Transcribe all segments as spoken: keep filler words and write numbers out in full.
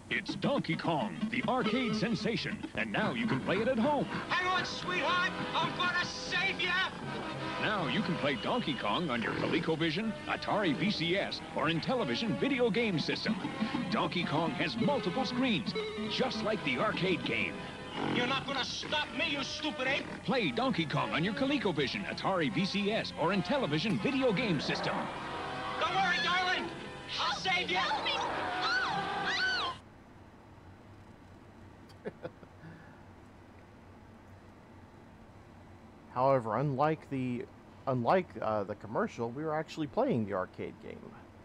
It's Donkey Kong, the arcade sensation, and now you can play it at home. Hang on, sweetheart! I'm gonna save you! Now you can play Donkey Kong on your ColecoVision, Atari V C S, or Intellivision video game system. Donkey Kong has multiple screens, just like the arcade game. You're not gonna stop me, you stupid ape! Play Donkey Kong on your ColecoVision, Atari V C S, or Intellivision video game system. Don't worry, darling! I'll save you! Help me! Oh, oh. However, unlike the unlike uh, the commercial, we were actually playing the arcade game.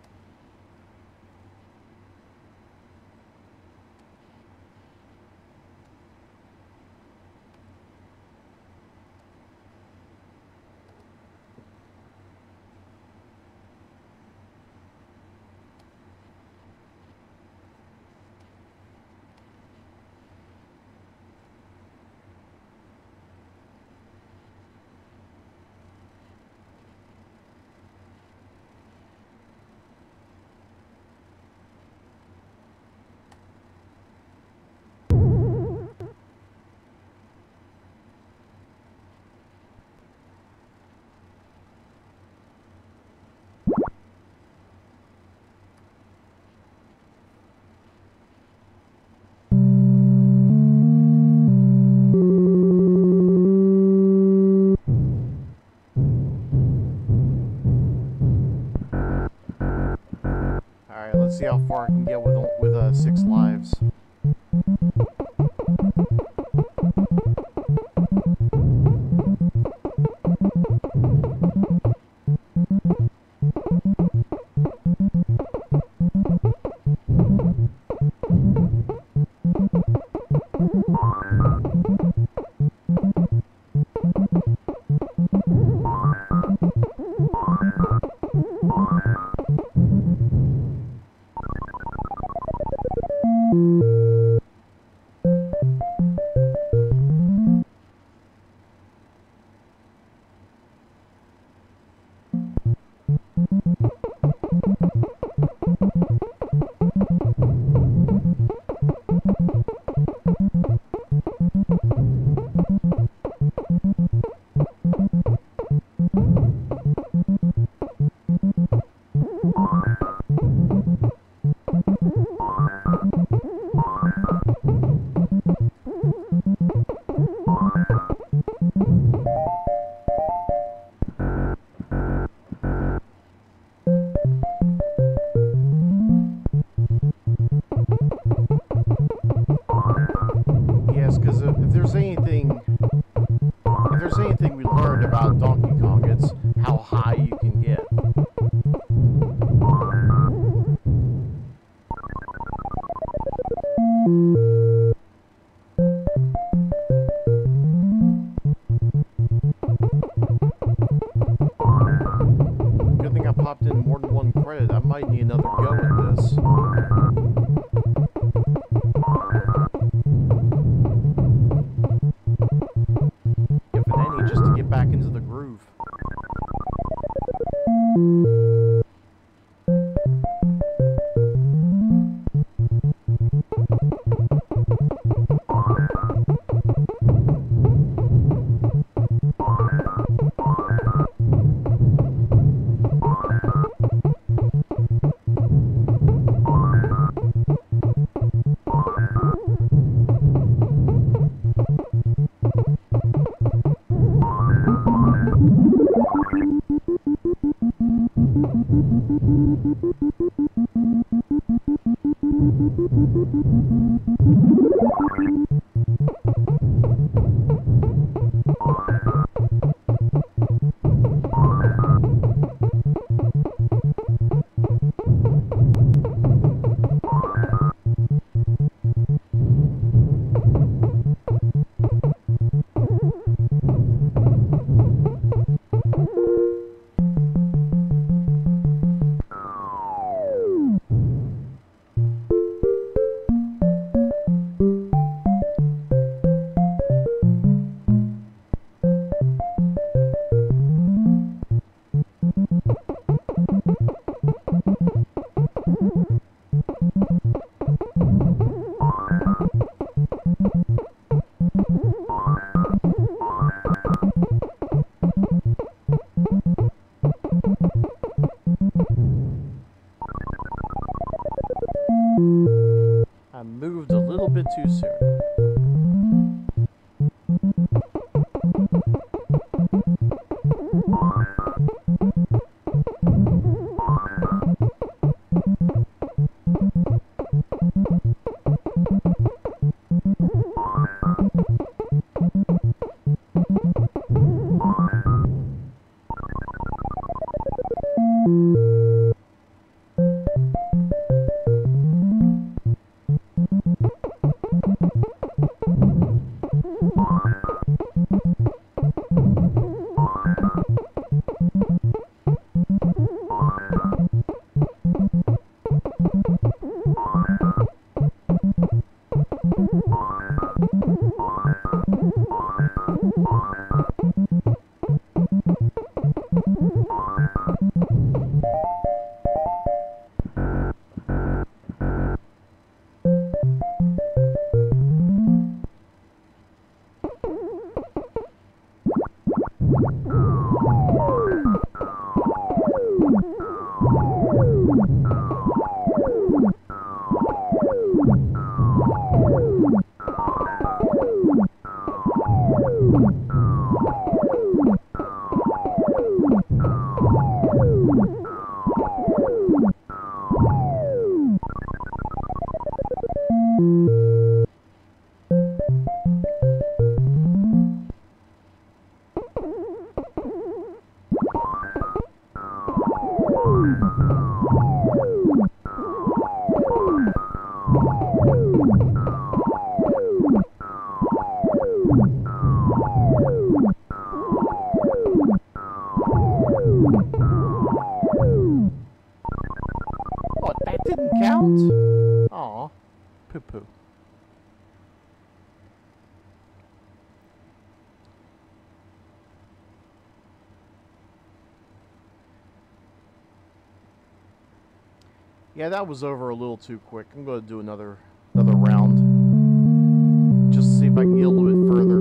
Let's see how far I can get with with uh, six lives. too soon. What, that didn't count? Aw, poo-poo. Yeah, that was over a little too quick. I'm going to do another another round. Just to see if I can get a little bit further.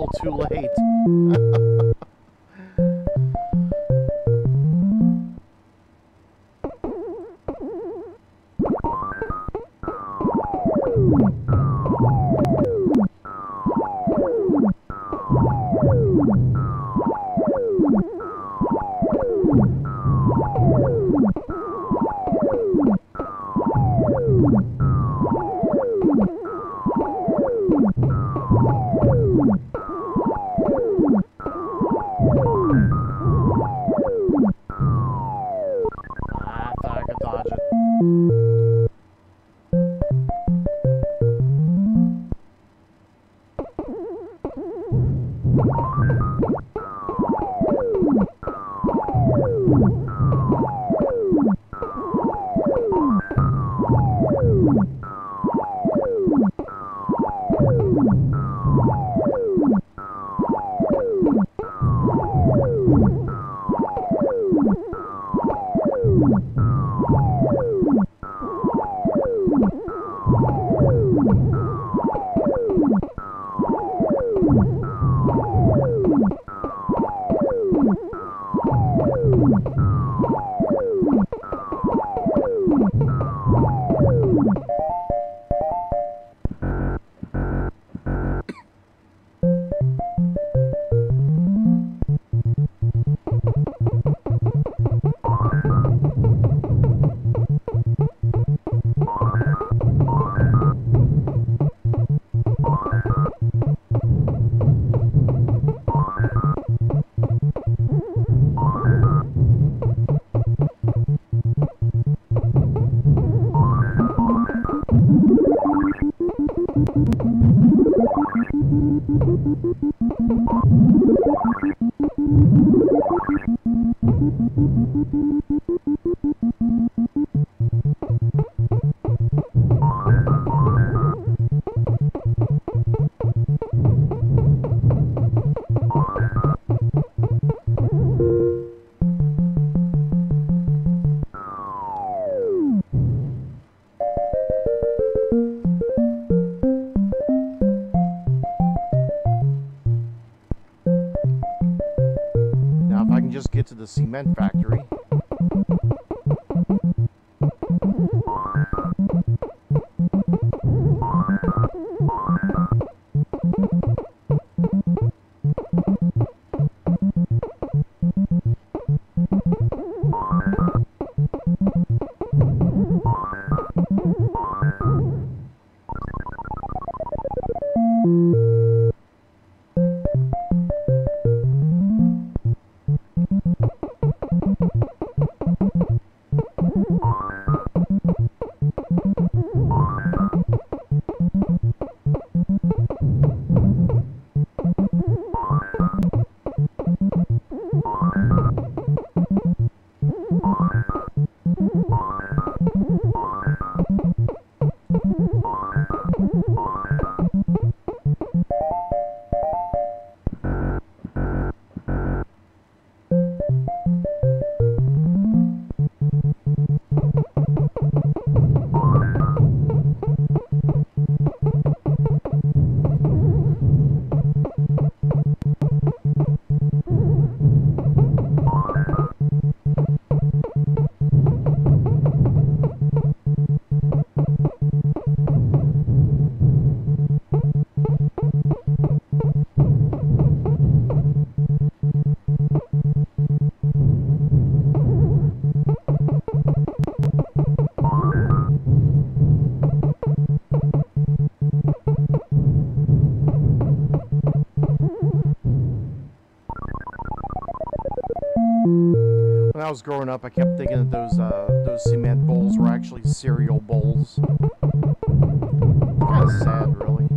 little too late. Just get to the cement factory. When I was growing up, I kept thinking that those uh, those cement bowls were actually cereal bowls. Kind of sad, really.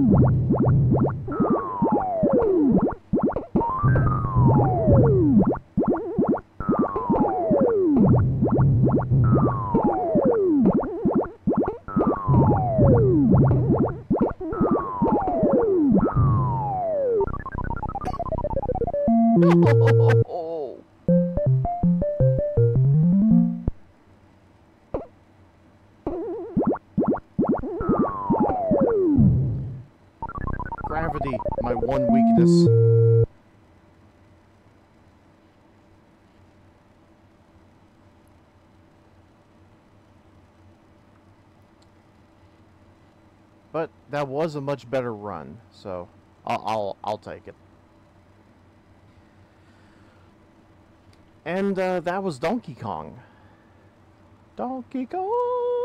Oh. Gravity, my one weakness. But that was a much better run, so I'll I'll, I'll take it. And uh, that was Donkey Kong. Donkey Kong.